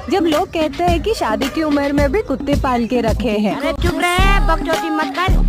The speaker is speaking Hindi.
जब लोग कहते हैं कि शादी की उम्र में भी कुत्ते पाल के रखे हैं। अरे चुप रहे, बकचोदी मत कर।